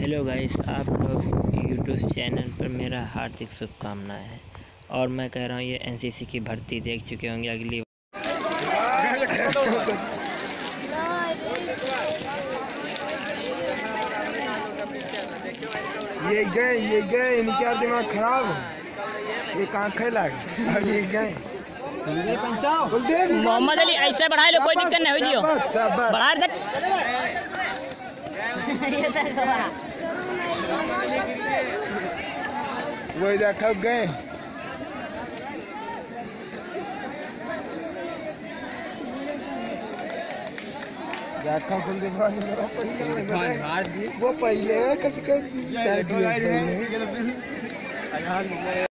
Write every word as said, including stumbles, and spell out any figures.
Hello guys, आप लोग YouTube channel पर मेरा हार्दिक शुभकामनाएं है। और मैं कह रहा हूँ ये एनसीसी की भर्ती देख चुके होंगे। अगली ये गए ये गए इनका दिमाग खराब है, ये कहाँ खेला अब ये गए मोहम्मद अली ऐसे बढ़ाए लो, कोई दिक्कत नहीं हो जियो बढ़ा दे। वो देखो गए वो पहले कैसे